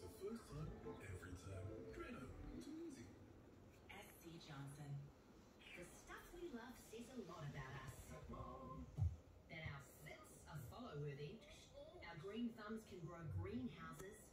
the first time, every time. Drano, too easy. S.C. Johnson. The stuff we love says a lot about us. That our sits are follow-worthy, our green thumbs can grow greenhouses,